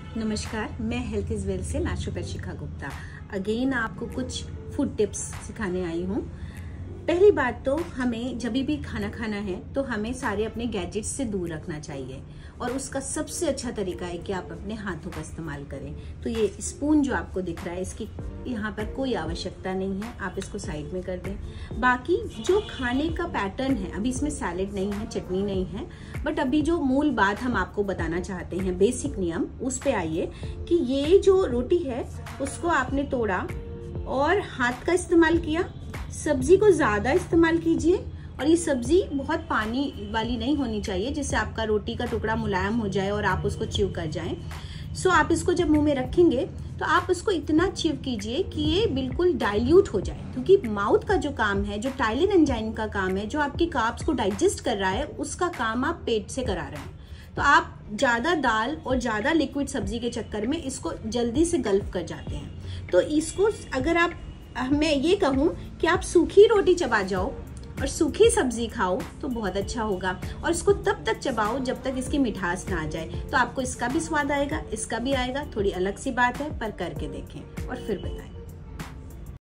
नमस्कार, मैं health is well से नेचुरोपैथ शिखा गुप्ता अगेन आपको कुछ फूड टिप्स सिखाने आई हूँ। पहली बात तो हमें जब भी खाना खाना है तो हमें सारे अपने गैजेट्स से दूर रखना चाहिए और उसका सबसे अच्छा तरीका है कि आप अपने हाथों का इस्तेमाल करें। तो ये स्पून जो आपको दिख रहा है, इसकी यहाँ पर कोई आवश्यकता नहीं है, आप इसको साइड में कर दें। बाकी जो खाने का पैटर्न है, अभी इसमें सैलेड नहीं है, चटनी नहीं है, बट अभी जो मूल बात हम आपको बताना चाहते हैं, बेसिक नियम, उस पे आइए कि ये जो रोटी है उसको आपने तोड़ा और हाथ का इस्तेमाल किया। सब्जी को ज्यादा इस्तेमाल कीजिए और ये सब्जी बहुत पानी वाली नहीं होनी चाहिए जिससे आपका रोटी का टुकड़ा मुलायम हो जाए और आप उसको च्यू कर जाएं। सो आप इसको जब मुंह में रखेंगे तो आप उसको इतना च्यू कीजिए कि ये बिल्कुल डाइल्यूट हो जाए, क्योंकि माउथ का जो काम है, जो टाइलिन एंजाइम का काम है, जो आपकी कार्ब्स को डाइजेस्ट कर रहा है, उसका काम आप पेट से करा रहे हैं। तो आप ज्यादा दाल और ज्यादा लिक्विड सब्जी के चक्कर में इसको जल्दी से गल्फ कर जाते हैं। तो इसको अगर मैं ये कहूँ कि आप सूखी रोटी चबा जाओ और सूखी सब्जी खाओ तो बहुत अच्छा होगा, और इसको तब तक चबाओ जब तक इसकी मिठास ना आ जाए। तो आपको इसका भी स्वाद आएगा, इसका भी आएगा। थोड़ी अलग सी बात है, पर करके देखें और फिर बताएं।